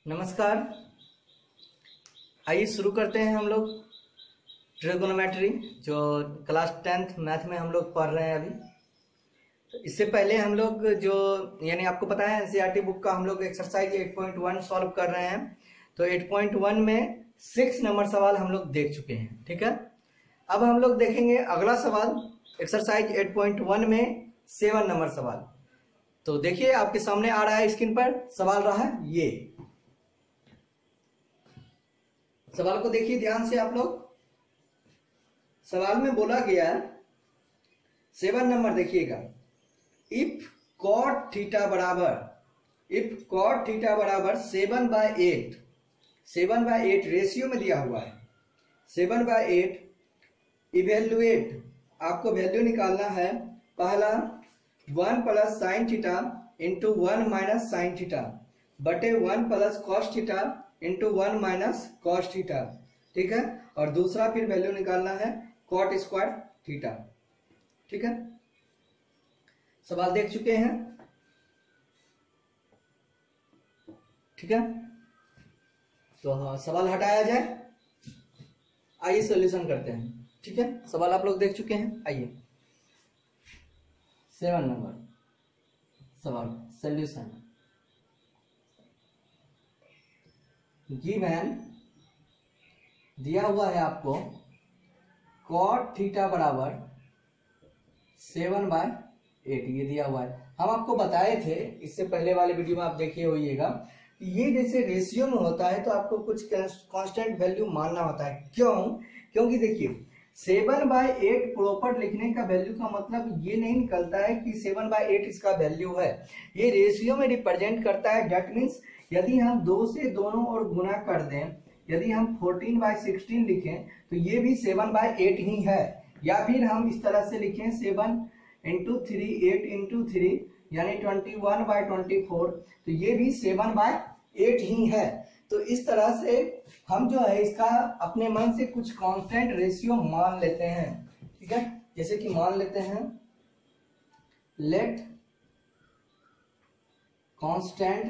नमस्कार। आइए शुरू करते हैं हम लोग ट्रिगोनोमेट्री जो क्लास 10th मैथ में हम लोग पढ़ रहे हैं अभी। तो इससे पहले हम लोग जो यानी आपको पता है एनसीईआरटी बुक का हम लोग एक्सरसाइज 8.1 सॉल्व कर रहे हैं। तो 8.1 में 6 नंबर सवाल हम लोग देख चुके हैं, ठीक है। अब हम लोग देखेंगे अगला सवाल एक्सरसाइज 8.1 में 7 नंबर सवाल। तो देखिए आपके सामने आ रहा है स्क्रीन पर, सवाल रहा है ये। सवाल को देखिए ध्यान से आप लोग। सवाल में बोला गया 7 नंबर देखिएगा, इफ कॉट थीटा बराबर 7/8, 7/8 रेशियो में दिया हुआ है। 7/8 इवेल्युएट, आपको वैल्यू निकालना है। पहला 1 plus sine theta into 1 minus sine theta बटे 1 plus cos theta into 1 minus cos theta, ठीक है। और दूसरा फिर वैल्यू निकालना है कॉट स्क्वायर थीटा, ठीक है। सवाल देख चुके हैं, ठीक है। तो हाँ, सवाल हटाया जाए। आइए सॉल्यूशन करते हैं, ठीक है। सवाल आप लोग देख चुके हैं। आइए 7 नंबर सवाल सॉल्यूशन। गिवन दिया हुआ है आपको कॉट थीटा बराबर 7/8, ये दिया हुआ है। हम आपको बताए थे इससे पहले वाले वीडियो में, आप देखिए होइएगा कि ये जैसे रेशियो में होता है तो आपको कुछ कांस्टेंट वैल्यू मानना होता है। क्यों? क्योंकि देखिए 7/8 प्रॉपर लिखने का वैल्यू का मतलब ये नहीं निकलता है कि 7/8 इसका वैल्यू है। ये रेशियो में रिप्रेजेंट करता है। दैट मीन्स यदि हम 2 से दोनों ओर गुना कर दें, यदि हम 14/16 लिखें तो ये भी 7/8 ही है। या फिर हम इस तरह से लिखें 7 × 3 8 × 3 यानी 21/24, तो ये भी 7/8 ही है। तो इस तरह से हम जो है इसका अपने मन से कुछ कांस्टेंट रेशियो मान लेते हैं, ठीक है। जैसे कि मान लेते हैं लेट कांस्टेंट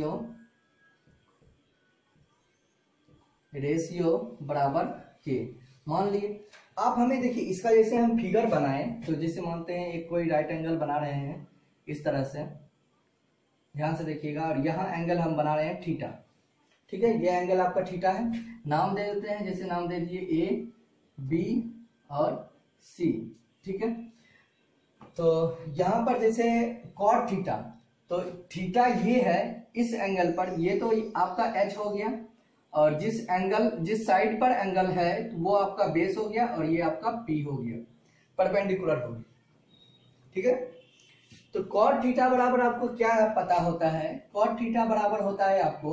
रेशियो बराबर के। मान लिए आप हमें देखिए इसका जैसे हम फिगर बनाए, तो जैसे मानते हैं एक कोई राइट एंगल बना रहे हैं इस तरह से, ध्यान से देखिएगा। और यहाँ एंगल हम बना रहे हैं थीटा, ठीक है। ये एंगल आपका थीटा है। नाम दे देते हैं, जैसे नाम दे दिए ए, बी और सी, ठीक है। तो यहाँ पर जैसे कॉट थीटा, तो थीटा ये है इस एंगल पर, ये तो आपका एच हो गया। और जिस साइड पर एंगल है तो वो आपका बेस हो गया और ये आपका पी हो गया, परपेंडिकुलर हो गया, ठीक है। तो कॉट थीटा बराबर आपको क्या पता होता है? कॉट थीटा बराबर होता है आपको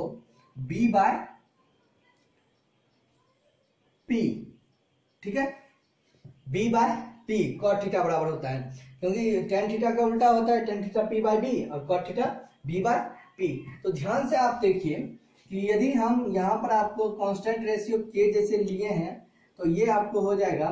b/p, ठीक है। b/p कॉट थीटा बराबर होता है, क्योंकि टेन थीटा का उल्टा होता है, टेन थीटा p/b और कॉट थीटा b/p। तो ध्यान से आप देखिए कि यदि हम यहाँ पर आपको कांस्टेंट रेशियो के जैसे लिए हैं तो ये आपको हो जाएगा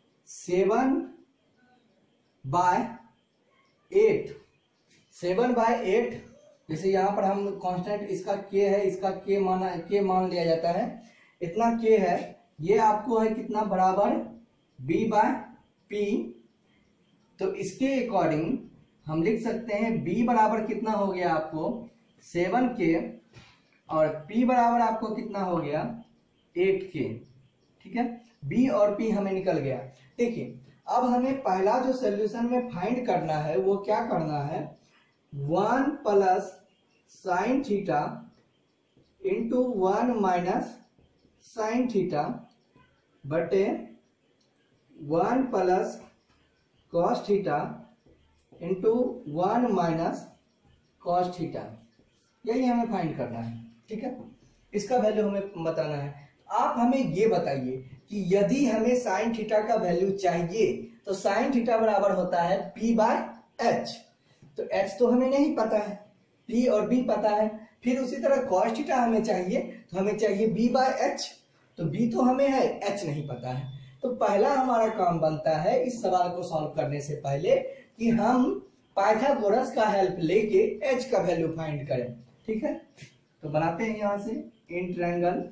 7/8। 7/8 जैसे यहाँ पर हम कांस्टेंट इसका के है, इसका के मान लिया जाता है, इतना के है। ये आपको है कितना बराबर b/p। तो इसके अकॉर्डिंग हम लिख सकते हैं b बराबर कितना हो गया आपको 7k और p बराबर आपको कितना हो गया 8k, ठीक है। b और p हमें निकल गया। देखिए अब हमें पहला जो सॉल्यूशन में फाइंड करना है वो क्या करना है, 1 plus sine theta into 1 minus sine theta बटे 1 plus cos theta into 1 minus cos theta. यही हमें फाइंड करना है, ठीक है। इसका वैल्यू हमें बताना है। आप हमें ये बताइए कि यदि हमें साइन थीटा का वैल्यू चाहिए तो साइन थीटा बराबर होता है p/h। तो h तो हमें नहीं पता है, p और b पता है। फिर उसी तरह cos थीटा हमें चाहिए तो हमें चाहिए b/h, तो b तो हमें है, h नहीं पता है। तो पहला हमारा काम बनता है इस सवाल को सॉल्व करने से पहले कि हम पाइथागोरस का हेल्प लेके h का वैल्यू फाइंड करें, ठीक है। तो बनाते हैं यहां से इन ट्रायंगल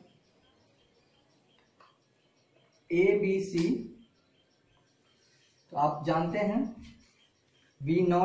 ABC। तो आप जानते हैं वी नो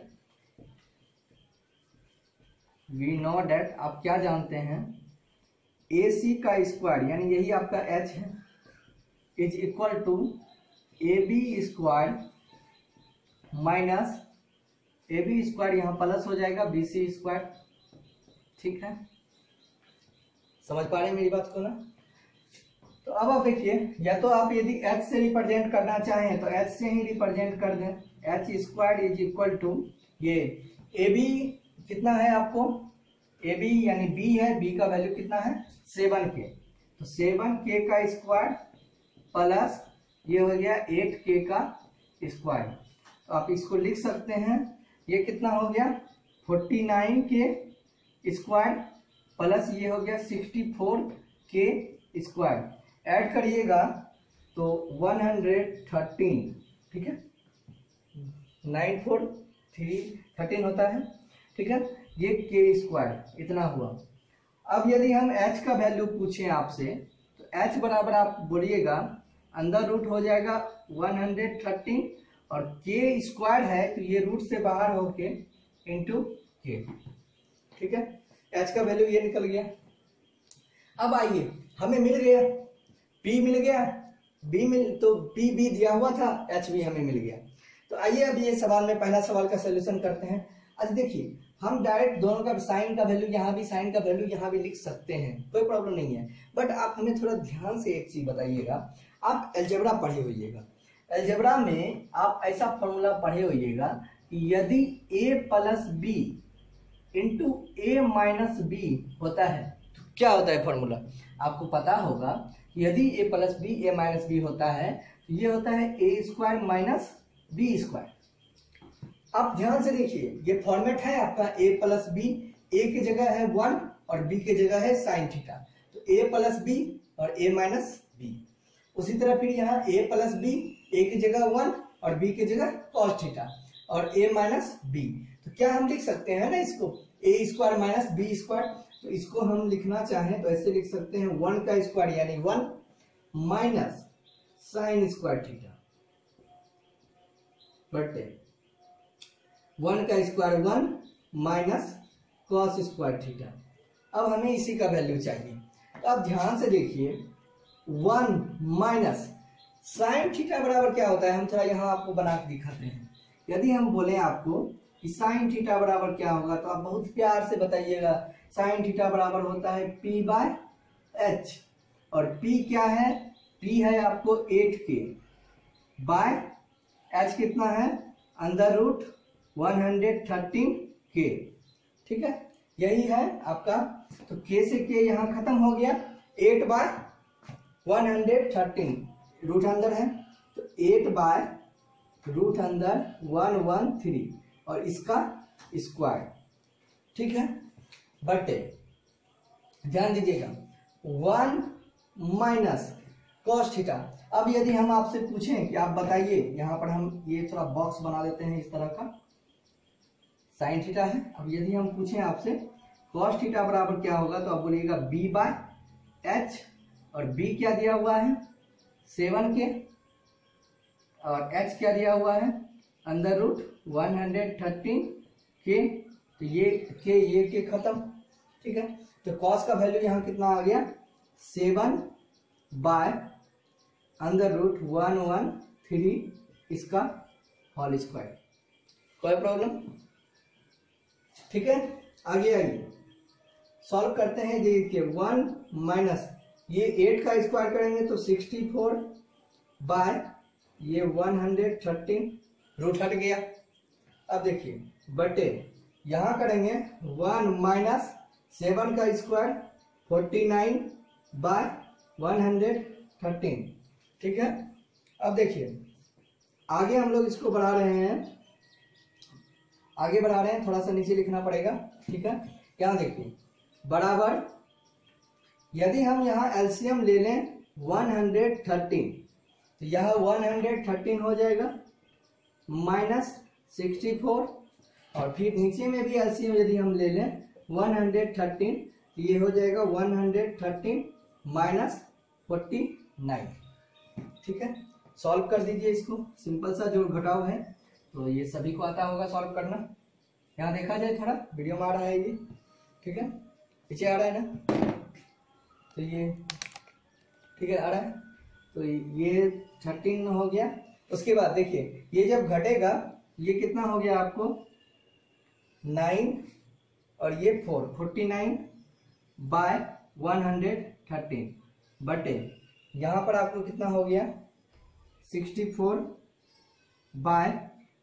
डेट आप क्या जानते हैं, AC का स्क्वायर यानी यही आपका H है is equal to AB square minus AB square, यहाँ प्लस हो जाएगा BC स्क्वायर। ठीक है, समझ पा रहे हैं मेरी बात को ना। तो अब आप देखिए, या तो आप यदि H से रिप्रेजेंट करना चाहें तो H से ही रिप्रेजेंट कर दें, H square is equal to ये AB कितना है आपको, AB यानी B है, B का वैल्यू कितना है 7K, तो 7K का स्क्वायर प्लस ये हो गया 8K का स्क्वायर। तो आप इसको लिख सकते हैं, ये कितना हो गया 49K स्क्वायर प्लस ये हो गया 64K स्क्वायर, ऐड करिएगा तो 113, ठीक है 9 4 3 13 होता है। ठीक है, ये K स्क्वायर इतना हुआ। अब यदि हम H का वैल्यू पूछें आपसे तो H बराबर आप बोलिएगा अंदर रूट हो जाएगा 113 और K स्क्वायर है तो ये रूट से बाहर होके इंटू K। ठीक है, H का वैल्यू ये निकल गया। अब आइए, हमें मिल गया P मिल गया, तो P भी दिया हुआ था, H भी हमें मिल गया। तो आइए अब ये सवाल में पहला सवाल का सोल्यूशन करते हैं। आज देखिए, हम डायरेक्ट दोनों का साइन का वैल्यू यहाँ भी, साइन का वैल्यू यहाँ भी लिख सकते हैं, कोई प्रॉब्लम नहीं है। बट आप हमें थोड़ा ध्यान से एक चीज बताइएगा, आप अलजेब्रा पढ़े होइएगा, अलजेब्रा में आप ऐसा फॉर्मूला पढ़े होइएगा कि यदि a plus b into a minus b होता है तो क्या होता है फॉर्मूला, आपको पता होगा। यदि a plus b a minus b होता है तो ये होता है a square minus b square. आप ध्यान से देखिए, ये फॉर्मेट है आपका a प्लस बी, a की जगह है 1 और b की जगह है साइन थीटा, तो a प्लस बी और a माइनस बी। उसी तरह फिर यहाँ a प्लस बी, a की जगह 1 और b की जगह कॉस थीटा और a माइनस बी। तो क्या हम लिख सकते हैं ना इसको a square minus b square, तो इसको हम लिखना चाहें तो ऐसे लिख सकते हैं 1 का स्क्वायर यानी 1 माइनस साइन स्क्वायर थीटा बटे 1 का square 1 minus cos square theta. अब हमें इसी का वैल्यू चाहिए, तो आप ध्यान से देखिए 1 माइनस साइन थीटा बराबर क्या होता है, हम थोड़ा यहाँ आपको बना के दिखाते हैं। यदि हम बोले आपको कि साइन थीटा बराबर क्या होगा तो आप बहुत प्यार से बताइएगा, साइन थीटा बराबर होता है P बाय H, और P क्या है, P है आपको 8K बाय H कितना है अंडर रूट 113K। ठीक है, यही है आपका। तो K से K यहाँ खत्म हो गया, 8 बाय 113 रूट अंदर है तो 8 बाय रूट अंदर 113 और इसका स्क्वायर। ठीक है, बटे ध्यान दीजिएगा 1 माइनस कॉस थीटा। अब यदि हम आपसे पूछें कि आप बताइए, यहाँ पर हम ये थोड़ा बॉक्स बना देते हैं इस तरह का, साइन थीटा है। अब यदि हम पूछें आपसे कॉस थीटा बराबर क्या होगा तो आप बोलिएगा b बाय h, और b क्या दिया हुआ है 7K और h क्या दिया हुआ है अंडर रूट 113K, तो ये के खत्म। ठीक है, तो कॉस का वैल्यू यहाँ कितना आ गया 7 बाय अंडर रूट 113 इसका होल स्क्वायर। कोई प्रॉब्लम? ठीक है, आगे आइए सॉल्व करते हैं। देखिए 1 माइनस ये 8 का स्क्वायर करेंगे तो 64 बाय ये 113 रूट हट गया। अब देखिए बटे यहां करेंगे 1 माइनस 7 का स्क्वायर 49 बाय 113। ठीक है, अब देखिए आगे हम लोग इसको बढ़ा रहे हैं, आगे बढ़ा रहे हैं, थोड़ा सा नीचे लिखना पड़ेगा। ठीक है, क्या देखिए बराबर यदि हम यहाँ एलसीएम ले लें 113 तो यह 113 हो जाएगा माइनस 64, और फिर नीचे में भी एलसीएम यदि हम ले लें 113 ये हो जाएगा 113 माइनस 49। ठीक है, सॉल्व कर दीजिए इसको। सिंपल सा जो घटाव है, तो ये सभी को आता होगा सॉल्व करना। यहाँ देखा जाए थोड़ा वीडियो में आ रहा है ये, ठीक है, पीछे आ रहा है ना, तो ये ठीक है आ रहा है। तो ये 13 हो गया। उसके बाद देखिए ये जब घटेगा ये कितना हो गया आपको 9 और ये 49 बाय 113 बटे यहाँ पर आपको कितना हो गया 64 बाय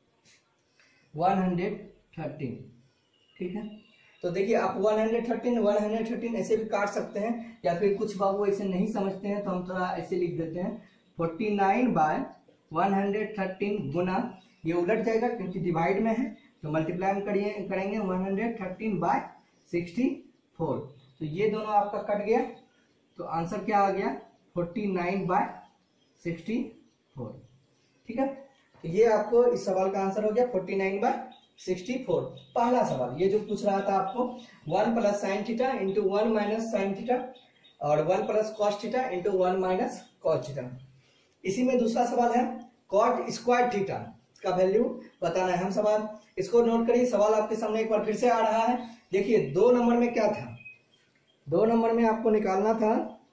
113। ठीक है, तो देखिए आप 113 ऐसे भी काट सकते हैं, या फिर कुछ बाबू ऐसे नहीं समझते हैं तो हम थोड़ा ऐसे लिख देते हैं 49 बाय 113 गुना, ये उलट जाएगा क्योंकि डिवाइड में है, तो मल्टीप्लाई करेंगे 113 बाय 64। तो ये दोनों आपका कट गया, तो आंसर क्या आ गया 49 बाय 64। ठीक है, तो ये आपको इस सवाल का आंसर हो गया 49 बाय 64। पहला सवाल ये जो पूछ रहा था आपको 1 plus sine theta into 1 minus sine theta और 1 plus cos theta into 1 minus cos theta. इसी में दूसरा सवाल है कॉट स्क्वायर थीटा का वैल्यू बताना है। हम सवाल इसको नोट करिए, सवाल आपके सामने एक बार फिर से आ रहा है। देखिए 2 नंबर में क्या था, 2 नंबर में आपको निकालना था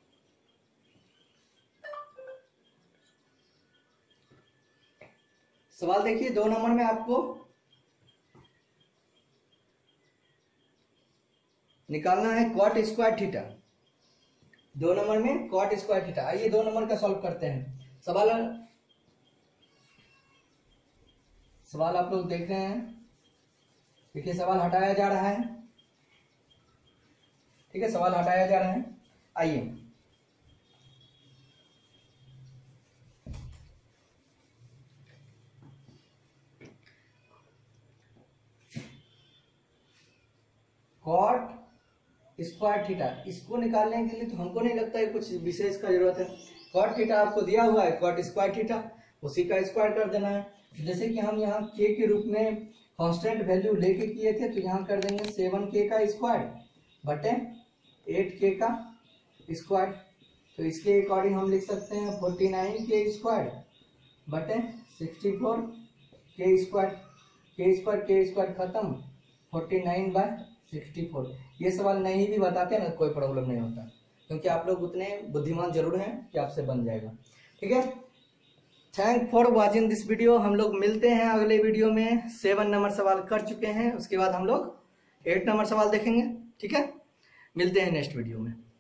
सवाल। देखिए 2 नंबर में आपको निकालना है कॉट स्क्वायर थीटा। 2 नंबर में कॉट स्क्वायर थीटा। आइए 2 नंबर का सॉल्व करते हैं। सवाल आप लोग देख रहे हैं, देखिए सवाल हटाया जा रहा है। ठीक है, सवाल हटाया जा रहा है। आइए कॉट स्क्वायर थीटा, इसको निकालने के लिए तो हमको नहीं लगता है कुछ विशेष का जरूरत है। कॉट थीटा आपको दिया हुआ है, कॉट स्क्वायर थीटा उसी का स्क्वायर कर देना है। जैसे कि हम यहाँ k के रूप में कांस्टेंट वैल्यू लेके किए थे, तो यहाँ कर देंगे 7k का स्क्वायर बटे 8k का स्क्वायर। तो इसके अकॉर्डिंग हम लिख सकते हैं 49k स्क्वायर बटे 64k स्क्वायर। k स्क्वायर खत्म 49 बाय 64। ये सवाल नहीं भी बताते ना कोई प्रॉब्लम नहीं होता, क्योंकि आप लोग उतने बुद्धिमान जरूर हैं कि आपसे बन जाएगा। ठीक है, thank for watching this video. हम लोग मिलते हैं अगले वीडियो में। 7 नंबर सवाल कर चुके हैं, उसके बाद हम लोग 8 नंबर सवाल देखेंगे। ठीक है, मिलते हैं नेक्स्ट वीडियो में।